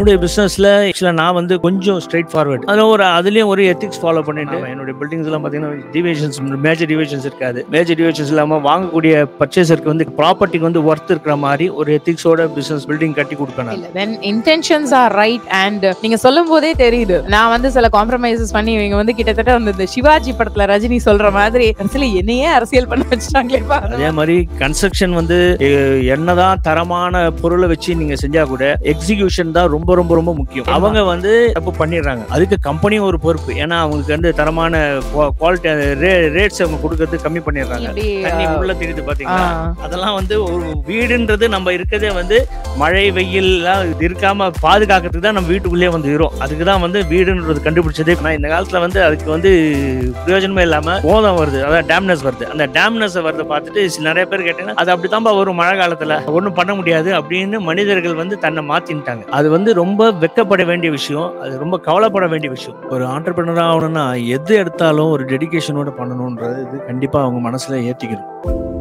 என்னுடைய பிசினஸ்ல ஆக்சுவலா நான் வந்து கொஞ்சம் ஸ்ட்ரைட் ஃபார்வர்ட். அதுலயும் ஒரு எத்திக்ஸ் ஃபாலோ பண்ணிட்டு என்னுடைய பில்டிங்ஸ் எல்லாம் பாத்தீங்கன்னா டிவியேஷன்ஸ், மேஜர் டிவியேஷன்ஸ் இருக்காது. மேஜர் டிவியேஷன்ஸ் இல்லாம வாங்கக்கூடிய பர்ச்சேசருக்கு வந்து ப்ராப்பர்ட்டிக்கு வந்து ஒர்த் இருக்கிற மாதிரி ஒரு எத்திக்ஸோட பிசினஸ் பில்டிங் கட்டி கொடுக்கணும். when intentions are right and நீங்க சொல்லும் போதே தெரியுது நான் வந்து சில காம்ப்ரமைசஸ் பண்ணி இவங்க வந்து கிட்டத்தட்ட வந்து இந்த சிவாஜி படத்துல ரஜினி சொல்ற மாதிரி அரசியல் என்னையே அரசியல் பண்ண வச்சுட்டாங்களேப்பா. அதே மாதிரி கன்ஸ்ட்ரக்ஷன் வந்து என்னதான் தரமான பொருளை வச்சு நீங்க செஞ்சா கூட எக்ஸிகியூஷன் தான் ரொம்ப ரொம்ப ரொம்ப முக்கியம். அவங்க வந்து தப்பு பண்ணிடுறாங்க, அதுக்கு கம்பெனியும் ஒரு பொறுப்பு. ஏன்னா அவங்களுக்கு வந்து தரமான குவாலிட்டி ரேட்ஸ் அவங்க கொடுக்கறது கம்மி பண்ணிடுறாங்க. தண்ணி உள்ள தெரியுது பாத்தீங்களா? அதெல்லாம் வந்து ஒரு வீடுன்றது நம்ம இருக்கிறதே வந்து மழை வெயில் இருக்காம பாதுகாக்கிறதுக்கு தான் நம்ம வீட்டுக்குள்ளே வந்து இருக்கிறோம். அதுக்குதான் வந்து வீடுன்றது கண்டுபிடிச்சதே. இந்த காலத்துல வந்து அதுக்கு வந்து பிரயோஜனமே இல்லாம மோதம் வருது, அதான் டேம்னஸ் வருது. அந்த டேம்னஸ் வரத பார்த்துட்டு நிறைய பேர் கேட்டீங்கன்னா அது அப்படித்தான்பா வரும் மழை காலத்துல, ஒன்றும் பண்ண முடியாது அப்படின்னு மனிதர்கள் வந்து தன்னை மாத்தின்ட்டாங்க. அது வந்து ரொம்ப வெக்கப்பட வேண்டிய விஷயம், அது ரொம்ப கவலைப்பட வேண்டிய விஷயம். ஒரு ஆண்டர்பிரினர் ஆகணும்னா எது எடுத்தாலும் ஒரு டெடிகேஷனோட பண்ணணும்ன்றது கண்டிப்பா அவங்க மனசுல ஏத்திக்கணும்.